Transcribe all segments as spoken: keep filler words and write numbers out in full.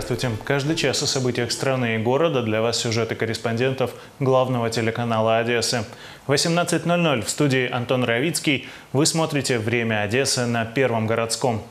Здравствуйте. Каждый час о событиях страны и города. Для вас сюжеты корреспондентов главного телеканала Одессы. восемнадцать ноль ноль в студии Антон Равицкий. Вы смотрите «Время Одессы» на Первом городском.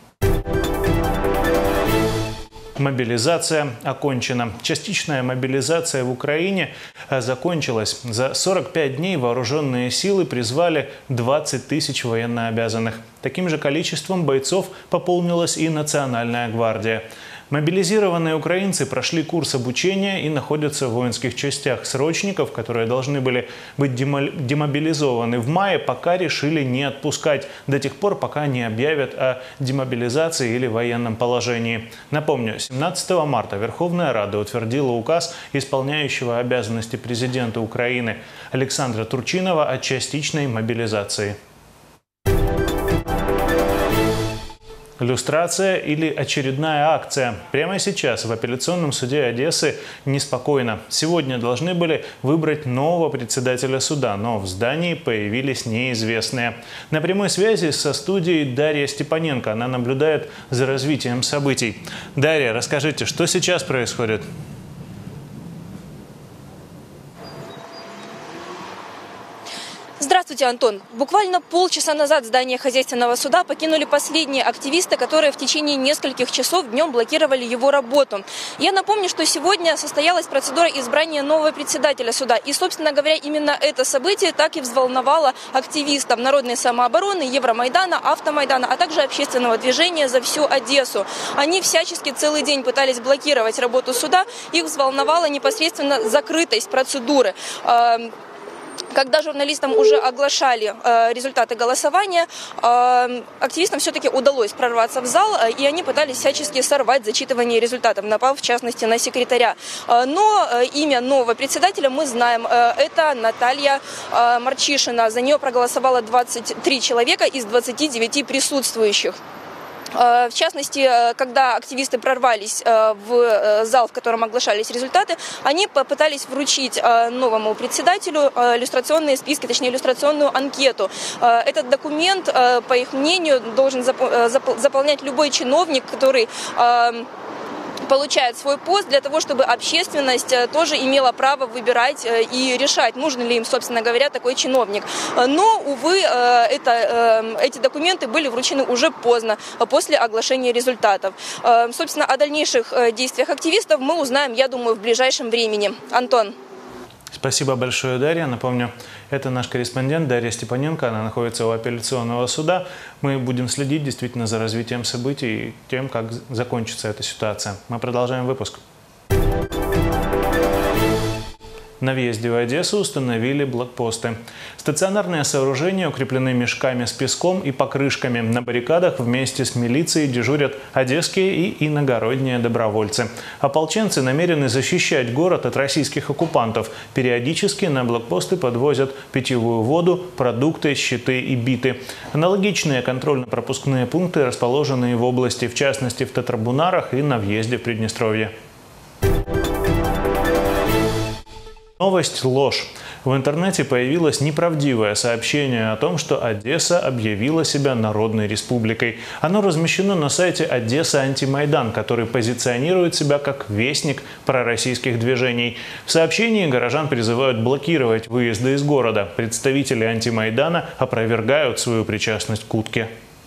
Мобилизация окончена. Частичная мобилизация в Украине закончилась. За сорок пять дней вооруженные силы призвали двадцать тысяч военнообязанных. Таким же количеством бойцов пополнилась и Национальная гвардия. Мобилизированные украинцы прошли курс обучения и находятся в воинских частях. Срочников, которые должны были быть демобилизованы в мае, пока решили не отпускать до тех пор, пока не объявят о демобилизации или военном положении. Напомню, семнадцатого марта Верховная Рада утвердила указ исполняющего обязанности президента Украины Александра Турчинова о частичной мобилизации. Люстрация или очередная акция? Прямо сейчас в апелляционном суде Одессы неспокойно. Сегодня должны были выбрать нового председателя суда, но в здании появились неизвестные. На прямой связи со студией Дарья Степаненко. Она наблюдает за развитием событий. Дарья, расскажите, что сейчас происходит? Здравствуйте, Антон. Буквально полчаса назад здание хозяйственного суда покинули последние активисты, которые в течение нескольких часов днем блокировали его работу. Я напомню, что сегодня состоялась процедура избрания нового председателя суда. И, собственно говоря, именно это событие так и взволновало активистов народной самообороны, Евромайдана, Автомайдана, а также общественного движения «За всю Одессу». Они всячески целый день пытались блокировать работу суда. Их взволновала непосредственно закрытость процедуры. Когда журналистам уже оглашали э, результаты голосования, э, активистам все-таки удалось прорваться в зал, э, и они пытались всячески сорвать зачитывание результатов, напав в частности на секретаря. Э, но э, имя нового председателя мы знаем. Э, это Наталья э, Марчишина. За нее проголосовало двадцать три человека из двадцати девяти присутствующих. В частности, когда активисты прорвались в зал, в котором оглашались результаты, они попытались вручить новому председателю иллюстрационные списки, точнее иллюстрационную анкету. Этот документ, по их мнению, должен заполнять любой чиновник, который получает свой пост, для того, чтобы общественность тоже имела право выбирать и решать, нужен ли им, собственно говоря, такой чиновник. Но, увы, это, эти документы были вручены уже поздно, после оглашения результатов. Собственно, о дальнейших действиях активистов мы узнаем, я думаю, в ближайшем времени. Антон. Спасибо большое, Дарья. Напомню, это наш корреспондент Дарья Степаненко. Она находится у апелляционного суда. Мы будем следить действительно за развитием событий и тем, как закончится эта ситуация. Мы продолжаем выпуск. На въезде в Одессу установили блокпосты. Стационарные сооружения укреплены мешками с песком и покрышками. На баррикадах вместе с милицией дежурят одесские и иногородние добровольцы. Ополченцы намерены защищать город от российских оккупантов. Периодически на блокпосты подвозят питьевую воду, продукты, щиты и биты. Аналогичные контрольно-пропускные пункты расположены и в области, в частности в Татрабунарах и на въезде в Приднестровье. Новость – ложь. В интернете появилось неправдивое сообщение о том, что Одесса объявила себя народной республикой. Оно размещено на сайте «Одесса Антимайдан», который позиционирует себя как вестник пророссийских движений. В сообщении горожан призывают блокировать выезды из города. Представители Антимайдана опровергают свою причастность к утке.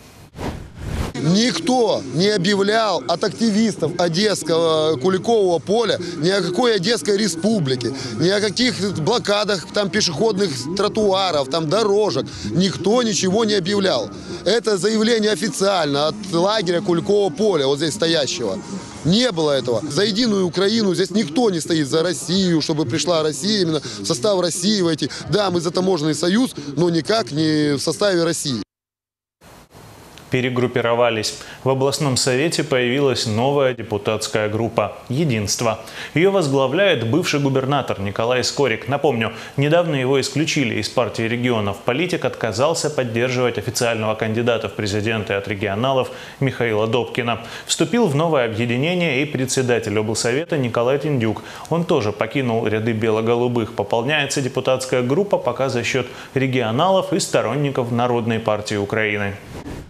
Никто не объявлял от активистов Одесского Куликового поля ни о какой Одесской республике, ни о каких блокадах там пешеходных тротуаров, там дорожек. Никто ничего не объявлял. Это заявление официально от лагеря Куликового поля, вот здесь стоящего. Не было этого. За единую Украину здесь никто не стоит, за Россию, чтобы пришла Россия, именно в состав России войти. Да, мы за таможенный союз, но никак не в составе России. Перегруппировались. В областном совете появилась новая депутатская группа «Единство». Ее возглавляет бывший губернатор Николай Скорик. Напомню, недавно его исключили из партии регионов. Политик отказался поддерживать официального кандидата в президенты от регионалов Михаила Добкина. Вступил в новое объединение и председатель облсовета Николай Тиндюк. Он тоже покинул ряды бело-голубых. Пополняется депутатская группа пока за счет регионалов и сторонников Народной партии Украины.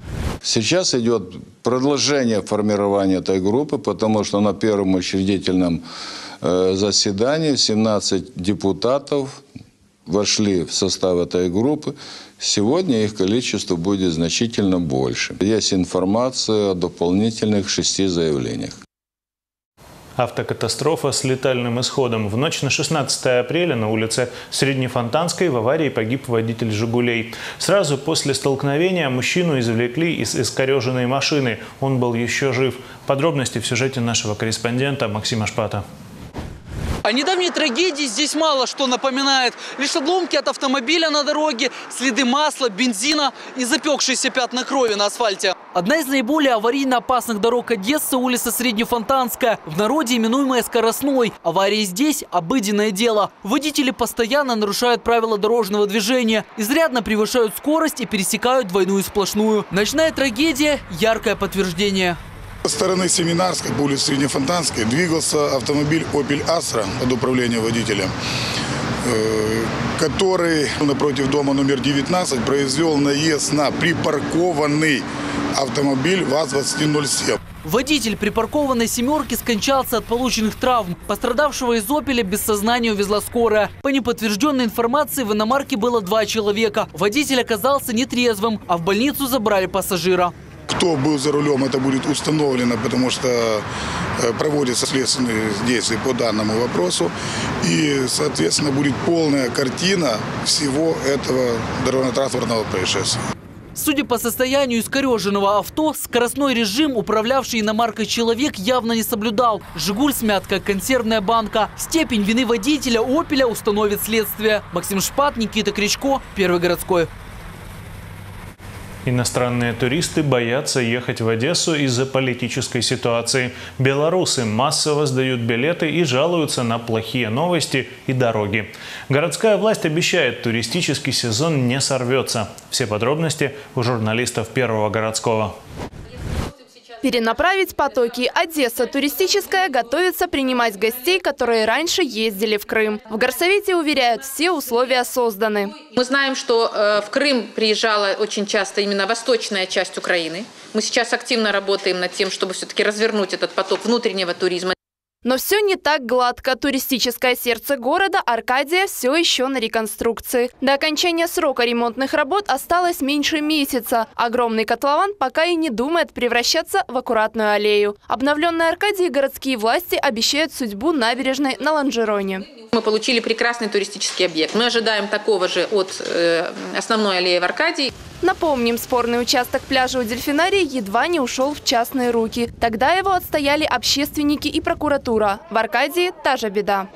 Сейчас идет продолжение формирования этой группы, потому что на первом учредительном заседании семнадцать депутатов вошли в состав этой группы. Сегодня их количество будет значительно больше. Есть информация о дополнительных шести заявлениях. Автокатастрофа с летальным исходом. В ночь на шестнадцатое апреля на улице Среднефонтанской в аварии погиб водитель «Жигулей». Сразу после столкновения мужчину извлекли из искореженной машины. Он был еще жив. Подробности в сюжете нашего корреспондента Максима Шпата. О недавней трагедии здесь мало что напоминает. Лишь обломки от автомобиля на дороге, следы масла, бензина и запекшиеся пятна крови на асфальте. Одна из наиболее аварийно опасных дорог Одессы – улица Среднефонтанская, в народе именуемая Скоростной. Аварии здесь – обыденное дело. Водители постоянно нарушают правила дорожного движения, изрядно превышают скорость и пересекают двойную сплошную. Ночная трагедия – яркое подтверждение. Со стороны Семинарской по улице Среднефонтанской двигался автомобиль «Опель Астра» под управлением водителя, который напротив дома номер девятнадцать произвел наезд на припаркованный автомобиль ВАЗ двадцать ноль семь. Водитель припаркованной «семерки» скончался от полученных травм. Пострадавшего из «Опеля» без сознания увезла скорая. По неподтвержденной информации в иномарке было два человека. Водитель оказался нетрезвым, а в больницу забрали пассажира. Кто был за рулем, это будет установлено, потому что проводятся следственные действия по данному вопросу. И, соответственно, будет полная картина всего этого дорожно-транспортного происшествия. Судя по состоянию искореженного авто, скоростной режим управлявший иномаркой человек явно не соблюдал. «Жигуль» смят, как консервная банка. Степень вины водителя «Опеля» установит следствие. Максим Шпат, Никита Кричко, Первый городской. Иностранные туристы боятся ехать в Одессу из-за политической ситуации. Белорусы массово сдают билеты и жалуются на плохие новости и дороги. Городская власть обещает, туристический сезон не сорвется. Все подробности у журналистов Первого городского. Перенаправить потоки. Одесса туристическая готовится принимать гостей, которые раньше ездили в Крым. В горсовете уверяют, все условия созданы. Мы знаем, что э, в Крым приезжала очень часто именно восточная часть Украины. Мы сейчас активно работаем над тем, чтобы все-таки развернуть этот поток внутреннего туризма. Но все не так гладко. Туристическое сердце города Аркадия все еще на реконструкции. До окончания срока ремонтных работ осталось меньше месяца. Огромный котлован пока и не думает превращаться в аккуратную аллею. Обновленной Аркадии городские власти обещают судьбу набережной на Лонжероне. Мы получили прекрасный туристический объект. Мы ожидаем такого же от э, основной аллеи в Аркадии. Напомним, спорный участок пляжа у Дельфинария едва не ушел в частные руки. Тогда его отстояли общественники и прокуратура. В Аркадии та же беда.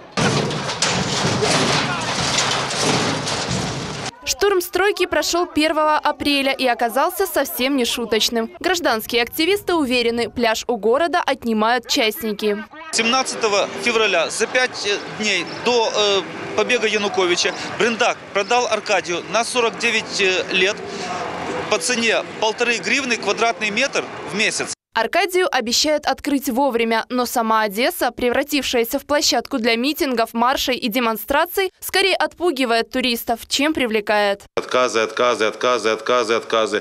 Штурм стройки прошел первого апреля и оказался совсем не шуточным. Гражданские активисты уверены, пляж у города отнимают частники. семнадцатого февраля, за пять дней до э, побега Януковича, Бриндак продал Аркадию на сорок девять лет по цене полторы гривны квадратный метр в месяц. Аркадию обещают открыть вовремя, но сама Одесса, превратившаяся в площадку для митингов, маршей и демонстраций, скорее отпугивает туристов, чем привлекает. Отказы, отказы, отказы, отказы, отказы.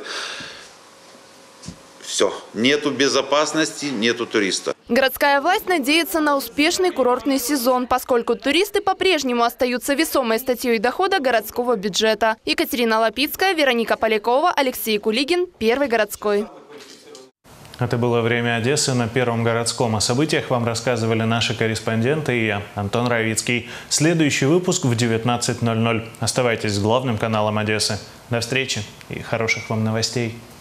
Все. Нету безопасности, нету туриста. Городская власть надеется на успешный курортный сезон, поскольку туристы по-прежнему остаются весомой статьей дохода городского бюджета. Екатерина Лапицкая, Вероника Полякова, Алексей Кулигин, Первый городской. Это было «Время Одессы» на Первом городском. О событиях вам рассказывали наши корреспонденты и я, Антон Равицкий. Следующий выпуск в девятнадцать ноль ноль. Оставайтесь с главным каналом Одессы. До встречи и хороших вам новостей.